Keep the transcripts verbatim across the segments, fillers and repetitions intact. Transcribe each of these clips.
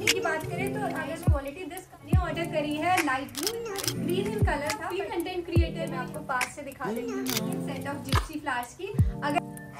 Quality की बात करें तो अगर क्वालिटी दिस ने ऑर्डर करी है light blue green in colour था। कंटेंट क्रिएटर मैं आपको पास से दिखा देंगे सेट ऑफ जिप्सी फ्लावर्स की। अगर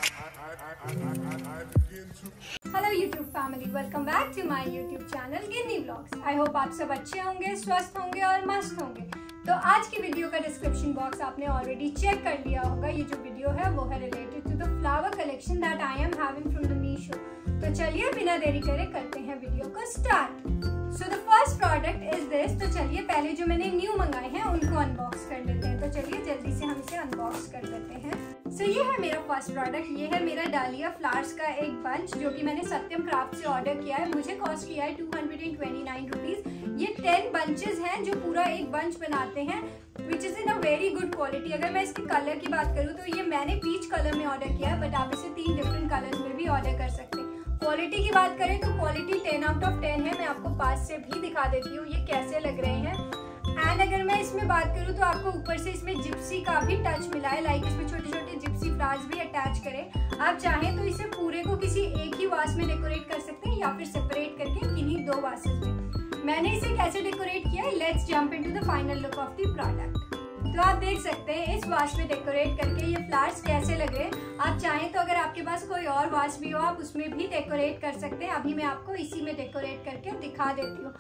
hello YouTube family, welcome back to my YouTube channel Ginni vlogs. I hope आप सब अच्छे होंगे, स्वस्थ होंगे और मस्त होंगे। तो आज की वीडियो का डिस्क्रिप्शन बॉक्स आपने ऑलरेडी चेक कर लिया होगा। ये जो वीडियो है वो है related to the flower collection that I am having from the Meesho. तो चलिए बिना देरी करे करते हैं वीडियो को start. So the first product is this. तो चलिए पहले जो मैंने न्यू मंगाए हैं उनको अनबॉक्स कर लेते हैं। तो चलिए जल्दी से हम इसे अनबॉक्स कर लेते हैं। सो so, ये है मेरा फर्स्ट प्रोडक्ट। ये है मेरा डालिया फ्लावर्स का एक बंच जो कि मैंने सत्यम क्राफ्ट से ऑर्डर किया है। मुझे कॉस्ट किया है two hundred and twenty nine rupees. ये टेन बंचेस हैं जो पूरा एक बंच बनाते हैं, which is in a very good quality. अगर मैं इसके कलर की बात करूँ तो ये मैंने पीच कलर में ऑर्डर किया है, बट आप इसे तीन डिफरेंट कलर्स में भी ऑर्डर कर सकते हैं। क्वालिटी की बात करें तो quality ten out of ten है। मैं आपको पास से भी दिखा देती हूँ ये कैसे लग रहे हैं। एंड अगर मैं इसमें बात करूँ तो आपको ऊपर से इसमें जिप्सी का भी टच मिला है, लाइक इसमें छोटे छोटे जिप्सी फ्लावर्स भी अटैच करें। आप चाहें तो इसे पूरे को किसी एक ही वास में डेकोरेट कर सकते हैं या फिर सेपरेट करके किन्हीं दो वासेस में। मैंने इसे कैसे डेकोरेट किया है, let's jump into the final look of the product. तो आप देख सकते हैं इस वाश में डेकोरेट करके ये फ्लावर्स कैसे लग रहे हैं। आप चाहें तो अगर आपके पास कोई और वाश भी हो आप उसमें भी डेकोरेट कर सकते हैं। अभी मैं आपको इसी में डेकोरेट करके दिखा देती हूँ।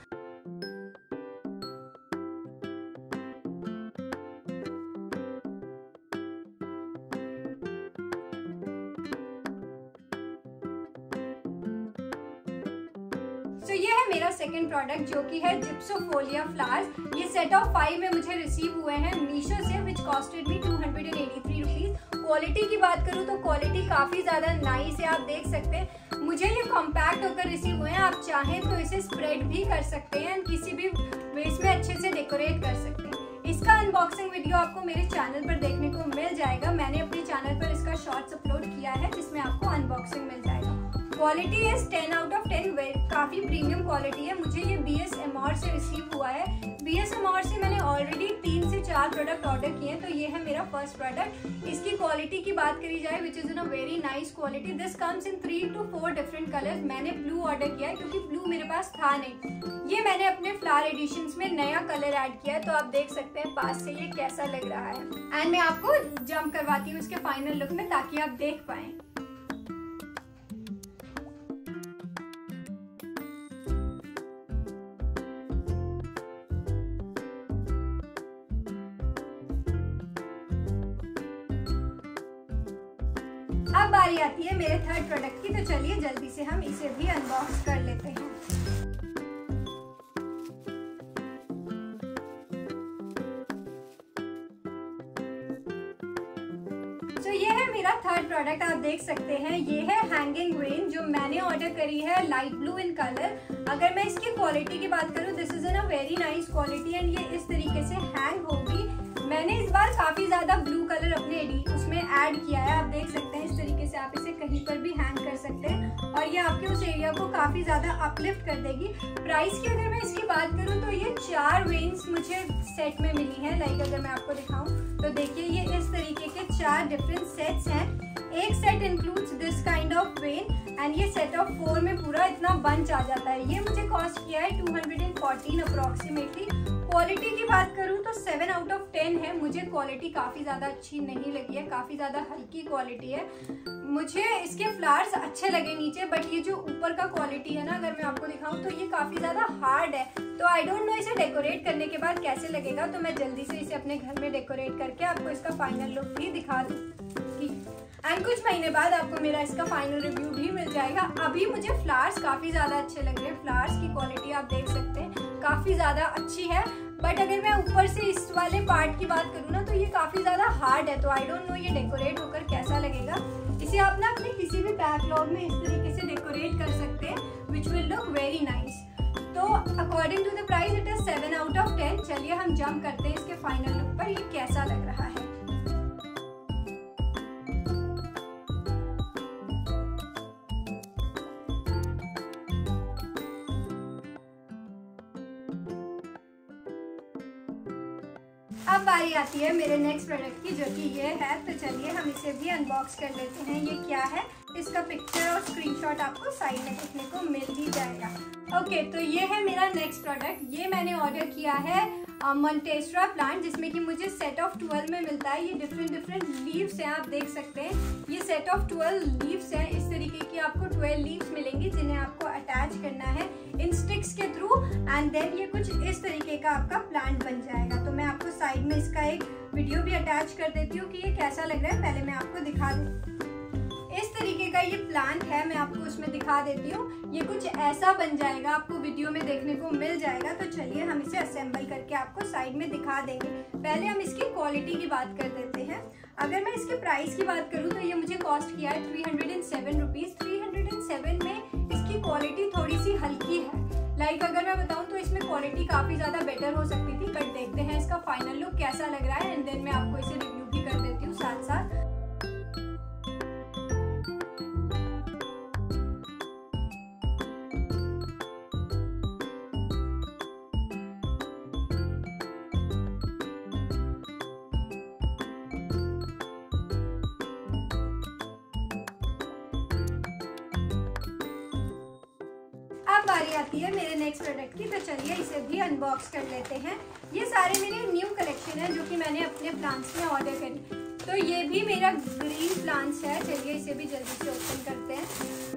तो so, ये है मेरा सेकंड प्रोडक्ट जो कि है जिप्सोफोलिया फ्लावर्स। ये सेट ऑफ फाइव में मुझे रिसीव हुए हैं मीशो से, which costed me two hundred and eighty three rupees. Quality की बात करूँ तो क्वालिटी काफी ज्यादा नाइस है। आप देख सकते हैं मुझे ये कॉम्पैक्ट होकर रिसीव हुए हैं। आप चाहें तो इसे स्प्रेड भी कर सकते हैं, किसी भी वेस्ट में अच्छे से डेकोरेट कर सकते हैं। इसका अनबॉक्सिंग वीडियो आपको मेरे चैनल पर देखने को मिल जाएगा। मैंने अपने चैनल पर इसका शॉर्ट्स अपलोड किया है जिसमें आपको अनबॉक्सिंग मिल जाएगा। Quality is ten out of ten, काफी प्रीमियम क्वालिटी है। मुझे ये बी एस एम आर से रिसीव हुआ है। बी एस एम आर से मैंने ऑलरेडी तीन से चार प्रोडक्ट ऑर्डर किए हैं, तो ये है मेरा फर्स्ट प्रोडक्ट। इसकी क्वालिटी की बात करी जाए which is in a very nice quality. This comes in three to four different colours. मैंने ब्लू ऑर्डर किया है क्योंकि ब्लू मेरे पास था नहीं। ये मैंने अपने फ्लावर एडिशंस में नया कलर ऐड किया है, तो आप देख सकते हैं पास से ये कैसा लग रहा है। एंड मैं आपको जंप करवाती हूँ इसके फाइनल लुक में ताकि आप देख पाए। अब बारी आती है मेरे थर्ड प्रोडक्ट की। तो चलिए जल्दी से हम इसे भी अनबॉक्स कर लेते हैं। तो ये है मेरा थर्ड प्रोडक्ट। आप देख सकते हैं ये है हैंगिंग वेन जो मैंने ऑर्डर करी है लाइट ब्लू इन कलर। अगर मैं इसकी क्वालिटी की बात करूं, this is in a very nice quality and ये इस तरीके से हैंग होगी। मैंने इस बार काफी ज्यादा ब्लू कलर अपने उसमें ऐड किया है। आप देख सकते हैं इस तरीके से आप इसे कहीं पर भी हैंग कर सकते हैं और ये आपके उस एरिया को काफी ज्यादा अपलिफ्ट कर देगी। प्राइस की अगर मैं इसकी बात करूं तो ये चार वेन्स मुझे सेट में मिली है। लाइक अगर मैं आपको दिखाऊं तो देखिए ये इस तरीके के चार डिफरेंट सेट्स हैं। एक set includes this kind of vein and ये सेट ऑफ फोर में पूरा इतना बंच आ जाता है। ये मुझे कॉस्ट किया है two hundred and fourteen approximately. Quality की बात करूं तो सेवन आउट ऑफ टेन है। मुझे क्वालिटी काफी ज्यादा अच्छी नहीं लगी है, काफी ज्यादा हल्की क्वालिटी है। मुझे इसके फ्लावर्स अच्छे लगे नीचे, बट ये जो ऊपर का क्वालिटी है ना, अगर मैं आपको दिखाऊं तो ये काफी ज्यादा हार्ड है। तो आई डोंट नो इसे डेकोरेट करने के बाद कैसे लगेगा। तो मैं जल्दी से इसे अपने घर में डेकोरेट करके आपको इसका फाइनल लुक भी दिखा दूंगी। एंड कुछ महीने बाद आपको मेरा इसका फाइनल रिव्यू भी मिल जाएगा। अभी मुझे फ्लावर्स काफी ज्यादा अच्छे लग रहे हैं। फ्लावर्स की क्वालिटी आप देख सकते हैं काफी ज्यादा अच्छी है, बट अगर मैं ऊपर से इस वाले पार्ट की बात करूँ ना तो ये काफी ज्यादा हार्ड है। तो आई डोंट नो ये डेकोरेट होकर कैसा लगेगा। इसे आप ना अपने किसी भी बैकलॉग में इस तरीके से डेकोरेट कर सकते हैं, which will look very nice. तो according to the price it is seven out of ten. चलिए हम जंप करते हैं इसके फाइनल लुक पर, ये कैसा लग रहा है। अब बारी आती है मेरे नेक्स्ट प्रोडक्ट की जो कि ये है। तो चलिए हम इसे भी अनबॉक्स कर लेते हैं। ये क्या है, इसका पिक्चर और स्क्रीनशॉट आपको साइड में देखने को मिल ही जाएगा। ओके okay, तो ये है मेरा नेक्स्ट प्रोडक्ट। ये मैंने ऑर्डर किया है मोंटेसरा प्लांट, जिसमें कि मुझे सेट ऑफ ट्वेल्व में मिलता है। ये डिफरेंट डिफरेंट लीव्स हैं, आप देख सकते हैं। ये सेट ऑफ ट्वेल्व लीव्स हैं। इस तरीके की आपको ट्वेल्व लीव्स मिलेंगी जिन्हें आपको अटैच करना है इन स्टिक्स के थ्रू, एंड देन ये कुछ इस तरीके का आपका प्लांट बन जाएगा। तो मैं आपको साइड में इसका एक वीडियो भी अटैच कर देती हूँ कि ये कैसा लग रहा है। पहले मैं आपको दिखा दूँ। इस तरीके का ये प्लांट है, मैं आपको उसमें दिखा देती हूँ। ये कुछ ऐसा बन जाएगा, आपको वीडियो में देखने को मिल जाएगा। तो चलिए हम इसे असेंबल करके आपको साइड में दिखा देंगे। पहले हम इसकी क्वालिटी की बात कर देते हैं। अगर मैं इसके प्राइस की बात करूँ तो ये मुझे कॉस्ट किया है three hundred and seven rupees. Three hundred and seven में इसकी क्वालिटी थोड़ी सी हल्की है। लाइक like, अगर मैं बताऊँ तो इसमें क्वालिटी काफी ज्यादा बेटर हो सकती थी, बट देखते हैं इसका फाइनल लुक कैसा लग रहा है, एंड देन मैं आपको इसे रिव्यू भी कर देती हूँ साथ साथ। अब बारी आती है मेरे नेक्स्ट प्रोडक्ट की, तो चलिए इसे भी अनबॉक्स कर लेते हैं। ये सारे मेरे न्यू कलेक्शन है जो कि मैंने अपने प्लांट्स में ऑर्डर करी। तो ये भी मेरा ग्रीन प्लांट्स है। चलिए इसे भी जल्दी से ओपन करते हैं।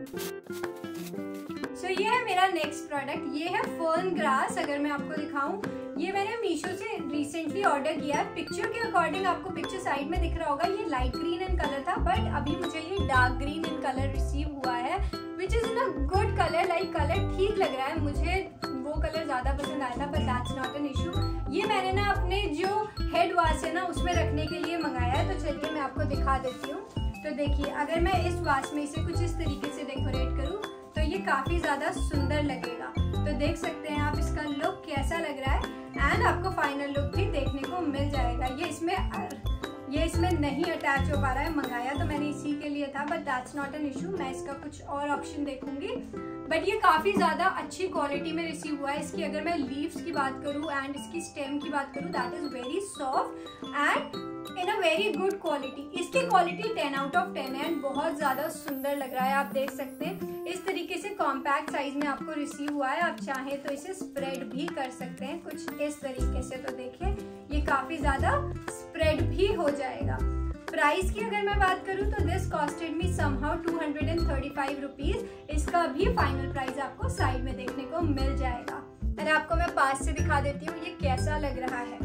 सो so, ये है मेरा नेक्स्ट प्रोडक्ट। ये है फर्न ग्रास। अगर मैं आपको दिखाऊं, ये मैंने मीशो से रिसेंटली ऑर्डर किया है। पिक्चर के अकॉर्डिंग आपको पिक्चर साइड में दिख रहा होगा, ये लाइट ग्रीन इन कलर था, बट अभी मुझे ये dark green in colour receive हुआ है, which is in a good colour. Like colour ठीक लग रहा है, मुझे वो कलर ज्यादा पसंद आया था, but that's not an issue. ये मैंने ना अपने जो हेड वाश है ना उसमें रखने के लिए मंगाया है। तो चलिए मैं आपको दिखा देती हूँ। तो देखिए, अगर मैं इस वाश में इसे कुछ इस तरीके से डेकोरेट करूँ तो ये काफी ज्यादा सुंदर लगेगा। तो देख सकते हैं आप इसका लुक कैसा लग रहा है, एंड आपको फाइनल लुक भी देखने को मिल जाएगा। ये इसमें ये इसमें नहीं अटैच हो पा रहा है, मंगाया तो मैंने इसी के लिए था, but that's not an issue. मैं इसका कुछ और ऑप्शन देखूंगी, बट ये काफी ज्यादा अच्छी क्वालिटी में रिसीव हुआ है। इसकी अगर मैं लीव्स की बात करूँ एंड इसकी स्टेम की बात करूँ, that is very soft and in a very good quality. इसकी quality ten out of ten है एंड बहुत ज्यादा सुंदर लग रहा है। आप देख सकते हैं इस तरीके से कॉम्पैक्ट साइज में आपको रिसीव हुआ है। आप चाहें तो इसे स्प्रेड भी कर सकते हैं कुछ इस तरीके से। तो देखिए ये काफी ज्यादा स्प्रेड भी हो जाएगा। प्राइस की अगर मैं बात करूं तो this costed me somehow two hundred and thirty five rupees. इसका भी फाइनल प्राइस आपको साइड में देखने को मिल जाएगा। और आपको मैं पास से दिखा देती हूँ ये कैसा लग रहा है।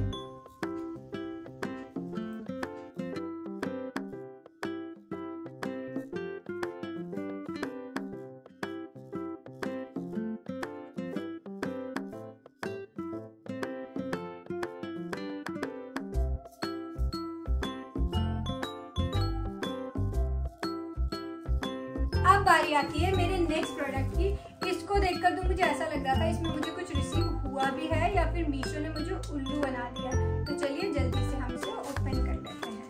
अब बारी आती है मेरे नेक्स्ट प्रोडक्ट की। इसको देखकर तो मुझे ऐसा लग रहा था इसमें मुझे कुछ रिसीव हुआ भी है या फिर मीशो ने मुझे उल्लू बना दिया। तो चलिए जल्दी से हम इसे ओपन कर लेते हैं।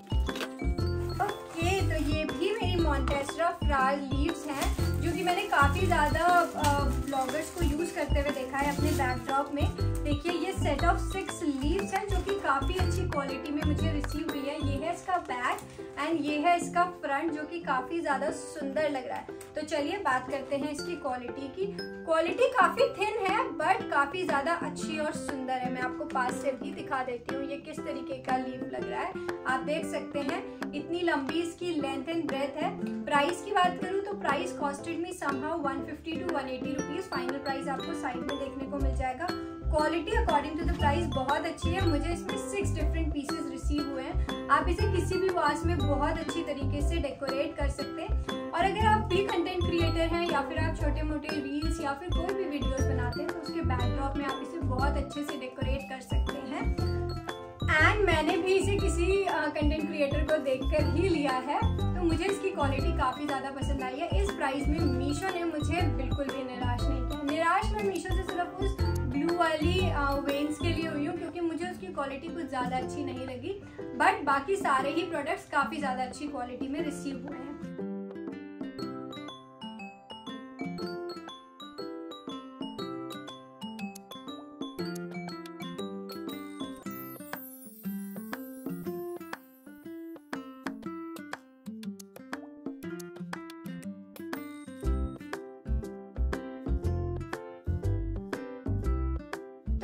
ओके, तो ये भी मेरी मोंटेसरा फ्लावर लीव्स हैं जो कि मैंने काफी ज्यादा ब्लॉगर्स को यूज करते हुए देखा है अपने बैकड्रॉप में। देखिए ये सेट ऑफ सिक्स लीव्स हैं जो कि काफी अच्छी क्वालिटी में मुझे रिसीव हुई है। ये है इसका बैक एंड ये है इसका फ्रंट जो कि काफी ज्यादा सुंदर लग रहा है। तो चलिए बात करते हैं इसकी क्वालिटी की। क्वालिटी काफी थिन है बट काफी ज्यादा अच्छी और सुंदर है। मैं आपको पास से भी दिखा देती हूँ ये किस तरीके का लीव लग रहा है। आप देख सकते हैं इतनी लंबी इसकी लेंथ एंड ब्रेथ है। प्राइस की बात करूँ तो price costed me somehow one fifty to one eighty rupees. Final price आपको साइड में देखने को मिल जाएगा। Quality according to the price बहुत अच्छी है। मुझे इसमें सिक्स डिफरेंट पीसेस रिसीव हुए हैं। आप इसे किसी भी वास में बहुत अच्छी तरीके से डेकोरेट कर सकते हैं। और अगर आप भी कंटेंट क्रिएटर हैं या फिर आप छोटे मोटे रील्स या फिर कोई भी वीडियोस बनाते हैं तो उसके बैकड्रॉप में आप इसे बहुत अच्छे से डेकोरेट कर सकते हैं। एंड मैंने भी इसे किसी कंटेंट क्रिएटर को देखकर ही लिया है, तो मुझे इसकी क्वालिटी काफ़ी ज़्यादा पसंद आई है। इस प्राइस में मीशो ने मुझे बिल्कुल भी निराश नहीं किया। निराश मैं मीशो से सिर्फ उस ब्लू वाली वेन्स के लिए हुई हूँ क्योंकि मुझे उसकी क्वालिटी कुछ ज़्यादा अच्छी नहीं लगी, बट बाकी सारे ही प्रोडक्ट्स काफ़ी ज़्यादा अच्छी क्वालिटी में रिसीव हुए हैं।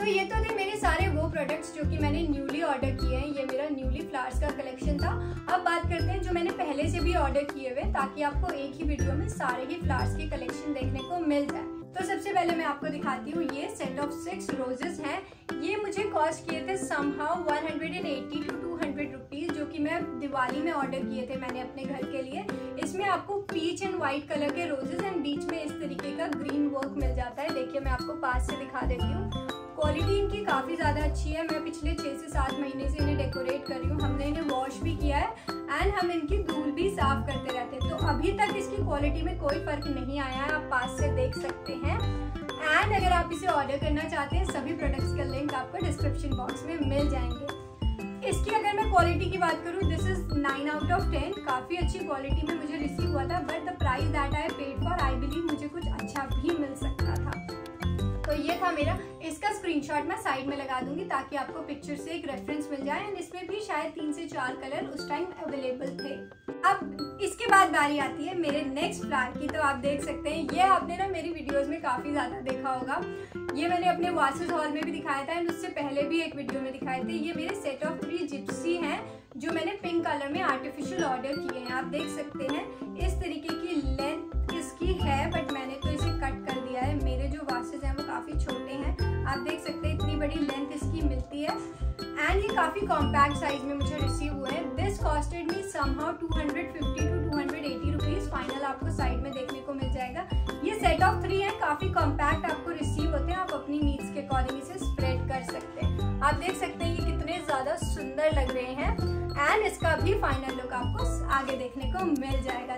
तो ये तो थे मेरे सारे वो प्रोडक्ट्स जो कि मैंने न्यूली ऑर्डर किए हैं। ये मेरा न्यूली फ्लावर्स का कलेक्शन था। अब बात करते हैं जो मैंने पहले से भी ऑर्डर किए हुए, ताकि आपको एक ही वीडियो में सारे ही फ्लावर्स की कलेक्शन देखने को मिल जाए। तो सबसे पहले मैं आपको दिखाती हूँ, ये सेट ऑफ सिक्स रोजेस हैं। ये मुझे कॉस्ट किए थे somehow one hundred eighty two two hundred rupees, जो कि मैं दिवाली में ऑर्डर किए थे मैंने अपने घर के लिए। इसमें आपको पीच एंड व्हाइट कलर के रोजेस एंड बीच में इस तरीके का ग्रीन वर्क मिल जाता है। देखिए मैं आपको पास से दिखा देती हूँ। क्वालिटी इनकी काफ़ी ज़्यादा अच्छी है। मैं पिछले छः से सात महीने से इन्हें डेकोरेट कर रही हूँ। हमने इन्हें वॉश भी किया है एंड हम इनकी धूल भी साफ करते रहते हैं। तो अभी तक इसकी क्वालिटी में कोई फर्क नहीं आया है, आप पास से देख सकते हैं। एंड अगर आप इसे ऑर्डर करना चाहते हैं, सभी प्रोडक्ट्स का लिंक आपको डिस्क्रिप्शन बॉक्स में मिल जाएंगे। इसकी अगर मैं क्वालिटी की बात करूँ, this is nine out of ten. काफ़ी अच्छी क्वालिटी में मुझे रिसीव हुआ था, but the price that I paid for, I believe मुझे कुछ अच्छा भी मिल सकता था। तो ये था मेरा। इसका स्क्रीनशॉट मैं साइड में लगा दूंगी ताकि आपको पिक्चर से एक रेफरेंस मिल जाए। एंड इसमें भी शायद तीन से चार कलर उस टाइम अवेलेबल थे। अब इसके बाद बारी आती है मेरे नेक्स्ट फ्लावर की। तो आप देख सकते हैं, ये आपने ना मेरी वीडियोस में काफी ज्यादा देखा होगा। ये मैंने अपने वासेस हॉल में भी दिखाया था एंड उससे पहले भी एक वीडियो में दिखाए थे। ये मेरे सेट ऑफ थ्री जिप्सी हैं जो मैंने पिंक कलर में आर्टिफिशियल ऑर्डर किए हैं। आप देख सकते हैं इस तरीके की लेंथ इसकी है, बट मैंने तो इसे कट कर दिया है। मेरे जो वासेस हैं वो काफी छोटे हैं। आप देख सकते हैं इतनी बड़ी लेंथ इसकी मिलती है एंड ये काफी कॉम्पैक्ट साइज में मुझे रिसीव हुए हैं। This costed me somehow two hundred fifty two two hundred eighty rupees. Final आपको साइड में देखने को मिल जाएगा। ये सेट ऑफ थ्री है, काफी कॉम्पैक्ट आपको रिसीव होते हैं। आप अपनी नीड्स के अकॉर्डिंग इसे स्प्रेड कर सकते हैं। आप देख सकते हैं ये कितने ज्यादा सुंदर लग रहे हैं एंड इसका भी फाइनल लुक आपको आगे देखने को मिल जाएगा।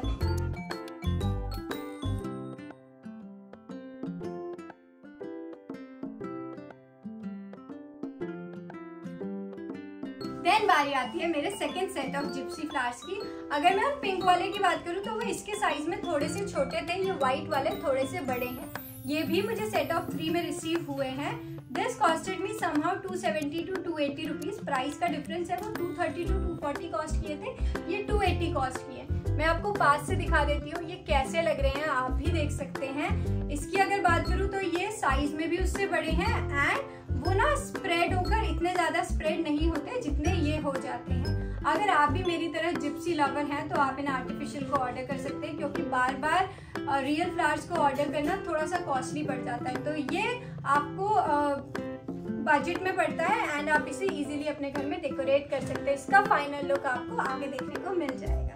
देन बारी आती है मेरे second set of gypsy flowers की। अगर मैं पिंक वाले की बात करूं तो वो इसके साइज में थोड़े से छोटे थे, ये व्हाइट वाले थोड़े से बड़े हैं। ये भी मुझे सेट ऑफ थ्री में रिसीव हुए हैं। This costed me somehow two seventy two two eighty rupees. Price का डिफरेंस है, वो two thirty two two forty cost किए थे, ये टू एटी कॉस्ट किए। मैं आपको पास से दिखा देती हूँ ये कैसे लग रहे हैं, आप भी देख सकते हैं। इसकी अगर बात करूँ तो ये साइज में भी उससे बड़े हैं एंड वो ना स्प्रेड होकर इतने ज्यादा स्प्रेड नहीं होते जितने ये हो जाते हैं। अगर आप भी मेरी तरह जिप्सी लवर हैं तो आप इन आर्टिफिशियल को ऑर्डर कर सकते हैं, क्योंकि बार बार रियल फ्लावर्स को ऑर्डर करना थोड़ा सा कॉस्टली पड़ जाता है। तो ये आपको बजट में पड़ता है एंड आप इसे इजीली अपने घर में डेकोरेट कर सकते हैं। इसका फाइनल लुक आपको आगे देखने को मिल जाएगा।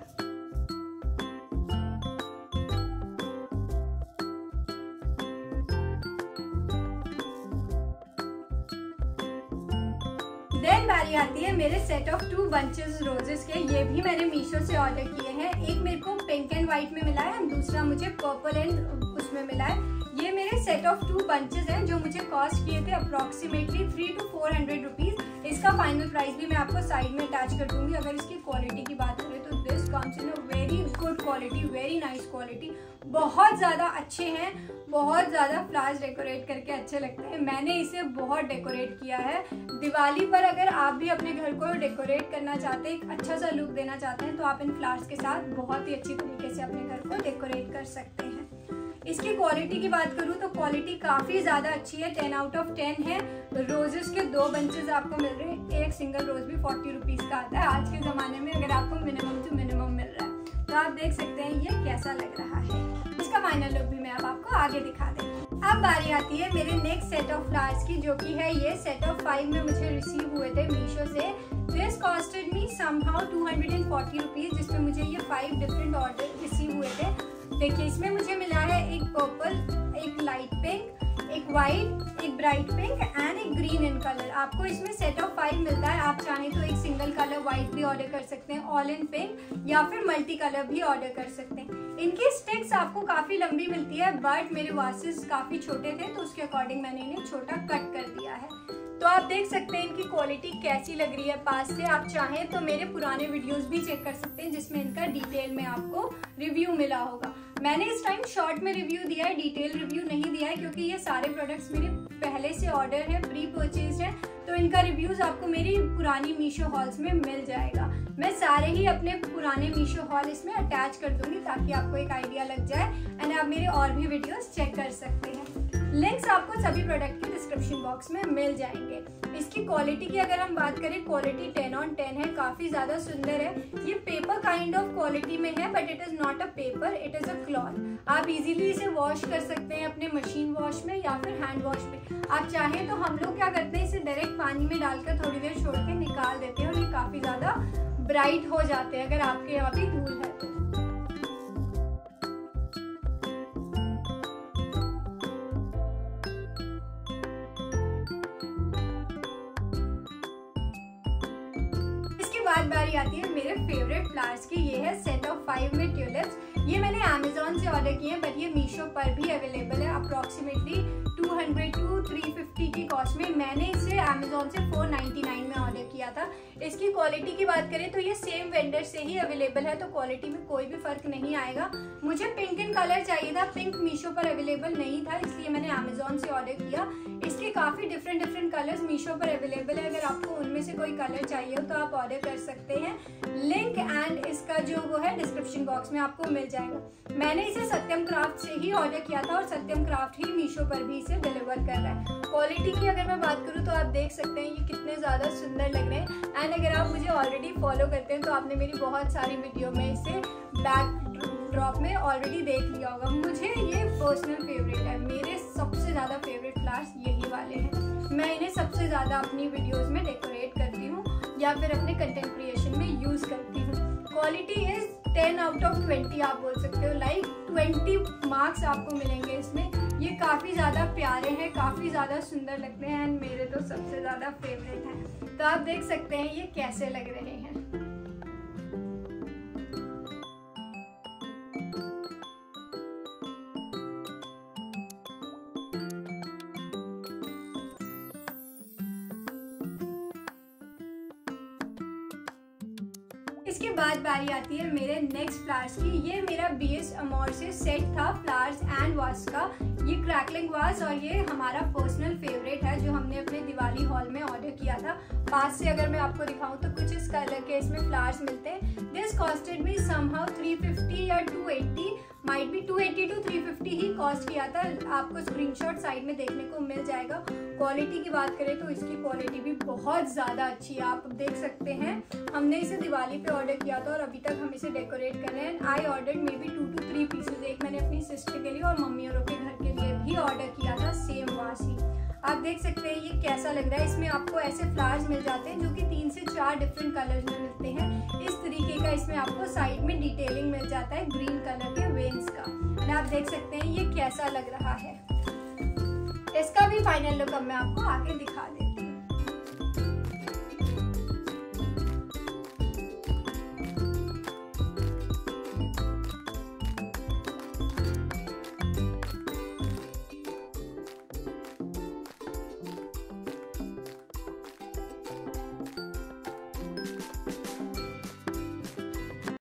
देन बारी आती है मेरे set of two bunches roses के। ये भी मैंने मीशो से ऑर्डर किए हैं। एक मेरे को पिंक एंड व्हाइट में मिला है, दूसरा मुझे पर्पल एंड उसमें मिला है। ये मेरे सेट ऑफ टू बंचेस हैं जो मुझे कॉस्ट किए थे approximately three to four hundred rupees. इसका फाइनल प्राइस भी मैं आपको साइड में अटैच कर दूंगी। अगर इसकी क्वालिटी की बात करें तो this comes in a very good quality, very nice quality. बहुत ज़्यादा अच्छे हैं, बहुत ज़्यादा फ्लावर्स डेकोरेट करके अच्छे लगते हैं। मैंने इसे बहुत डेकोरेट किया है। दिवाली पर अगर आप भी अपने घर को डेकोरेट करना चाहते हैं, एक अच्छा सा लुक देना चाहते हैं, तो आप इन फ्लावर्स के साथ बहुत ही अच्छी तरीके से अपने घर को डेकोरेट कर सकते हैं। इसकी क्वालिटी की बात करूँ तो क्वालिटी काफ़ी ज़्यादा अच्छी है, टेन आउट ऑफ टेन है। रोजेस के दो बंचेस आपको मिल रहे हैं, एक सिंगल रोज भी फोर्टी रुपीज़ का आता है आज के ज़माने में, अगर आपको मिनिमम टू मिनिमम मिल रहा है। तो आप देख सकते हैं ये कैसा लग रहा है। इसका फाइनल लुक भी मैं अब आपको आगे दिखा देती हूँ। अब बारी आती है मेरे नेक्स्ट सेट ऑफ फ्लावर्स की, जो कि है ये सेट ऑफ फाइव में मुझे रिसीव हुए थे मीशो से। This costed me somehow two hundred forty rupees, जिसमें मुझे ये फाइव डिफरेंट ऑर्डर रिसीव हुए थे। देखिए इसमें मुझे मिला है एक पर्पल, एक लाइट पिंक, एक वाइट, एक ब्राइट पिंक एंड एक ग्रीन इन कलर। आपको इसमें सेट ऑफ फाइव मिलता है। आप चाहें तो एक सिंगल कलर वाइट भी ऑर्डर कर सकते हैं, ऑल इन पिंक, या फिर मल्टी कलर भी ऑर्डर कर सकते हैं। इनकी स्टिक्स आपको काफ़ी लंबी मिलती है, बट मेरे वासेस काफ़ी छोटे थे तो उसके अकॉर्डिंग मैंने इन्हें छोटा कट कर दिया है। तो आप देख सकते हैं इनकी क्वालिटी कैसी लग रही है पास से। आप चाहें तो मेरे पुराने वीडियोस भी चेक कर सकते हैं जिसमें इनका डिटेल में आपको रिव्यू मिला होगा। मैंने इस टाइम शॉर्ट में रिव्यू दिया है, डिटेल रिव्यू नहीं दिया है, क्योंकि ये सारे प्रोडक्ट्स मेरे पहले से ऑर्डर है, प्री परचेज है, तो इनका रिव्यूज आपको मेरी पुरानी मीशो हॉल्स में मिल जाएगा। मैं सारे ही अपने पुराने मीशो हॉल इसमें अटैच कर दूंगी ताकि आपको एक आइडिया लग जाए एंड आप मेरे और भी वीडियोस चेक कर सकते हैं। लिंक्स आपको सभी प्रोडक्ट के डिस्क्रिप्शन बॉक्स में मिल जाएंगे। इसकी क्वालिटी की अगर हम बात करें, क्वालिटी टेन ऑन टेन है, काफी ज्यादा सुंदर है। ये पेपर काइंड ऑफ क्वालिटी में है, but it is not a paper, it is a cloth. आप इजीली इसे वॉश कर सकते हैं अपने मशीन वॉश में या फिर हैंड वॉश में। आप चाहें तो हम लोग क्या करते हैं, इसे डायरेक्ट पानी में डालकर थोड़ी देर छोड़ के निकाल देते हैं और ये काफी ज्यादा ब्राइट हो जाते हैं अगर आपके यहाँ भी धूल है तो। बाद बारी आती है मेरे फेवरेट फ्लावर्स की। ये है सेट ऑफ फाइव में ट्यूलिप्स। ये मैंने अमेजोन से ऑर्डर किए हैं, बट ये मीशो पर भी अवेलेबल है। Approximately two hundred two three fifty की कॉस्ट में। मैंने इसे अमेजोन से फोर नाइन्टी नाइन में ऑर्डर किया था। इसकी क्वालिटी की बात करें तो ये सेम वेंडर से ही अवेलेबल है, तो क्वालिटी में कोई भी फर्क नहीं आएगा। मुझे पिंक इन कलर चाहिए था, पिंक मीशो पर अवेलेबल नहीं था, इसलिए मैंने अमेजोन से ऑर्डर किया। इसके काफी डिफरेंट डिफरेंट कलर्स मीशो पर अवेलेबल है। अगर आपको उनमें से कोई कलर चाहिए हो तो आप ऑर्डर कर सकते हैं। लिंक एंड इसका जो वो है डिस्क्रिप्शन बॉक्स में आपको मिल जाएगा। मैंने इसे सत्यम क्राफ्ट से ही ऑर्डर किया था और सत्यम क्राफ्ट ही मीशो पर भी इसे डिलीवर कर रहा है। क्वालिटी की अगर मैं बात करूँ तो आप देख सकते हैं ये कितने ज्यादा सुंदर लग रहे हैं। एंड अगर आप मुझे ऑलरेडी फॉलो करते हैं तो आपने मेरी बहुत सारी वीडियो में इसे बैक ड्रॉप में ऑलरेडी देख लिया होगा। मुझे ये पर्सनल फेवरेट है, मेरे सबसे ज्यादा फेवरेट फ्लावर्स यही वाले हैं। मैं इन्हें सबसे ज्यादा अपनी वीडियोस में डेकोरेट करती हूँ या फिर अपने कंटेंट क्रिएशन में यूज करती हूँ। Quality is ten out of twenty आप बोल सकते हो, लाइक ट्वेंटी मार्क्स आपको मिलेंगे इसमें। ये काफी ज्यादा प्यारे हैं, काफी ज्यादा सुंदर लगते हैं एंड मेरे तो सबसे ज्यादा फेवरेट हैं। तो आप देख सकते हैं ये कैसे लग रहे हैं। इसके बाद बारी आती है मेरे नेक्स्ट फ्लावर्स की। ये मेरा बी एस अमोर से सेट था फ्लावर्स एंड वास का। ये क्रैकलिंग वास और ये हमारा पर्सनल फेवरेट है जो हमने अपने दिवाली हॉल में ऑर्डर किया था। पास से अगर मैं आपको दिखाऊं तो कुछ इस कलर के इसमें फ्लावर्स मिलते हैं। This costed me somehow three fifty या टू एट्टी, माइट भी two eighty two three fifty ही कॉस्ट किया था। आपको स्क्रीनशॉट साइड में देखने को मिल जाएगा। क्वालिटी की बात करें तो इसकी क्वालिटी भी बहुत ज़्यादा अच्छी है, आप देख सकते हैं। हमने इसे दिवाली पे ऑर्डर किया था और अभी तक हम इसे डेकोरेट कर रहे हैं। I order maybe two two three pieces, एक मैंने अपनी सिस्टर के लिए और मम्मी और के घर के लिए भी ऑर्डर किया था, सेम वास ही। आप देख सकते हैं ये कैसा लग रहा है। इसमें आपको ऐसे फ्लावर्स मिल जाते हैं जो कि तीन से चार डिफरेंट कलर्स में मिलते हैं। इस तरीके का इसमें आपको साइड में डिटेलिंग मिल जाता है ग्रीन कलर के वेन्स का। आप देख सकते हैं ये कैसा लग रहा है। इसका भी फाइनल लुक अब मैं आपको आगे दिखा दूँ।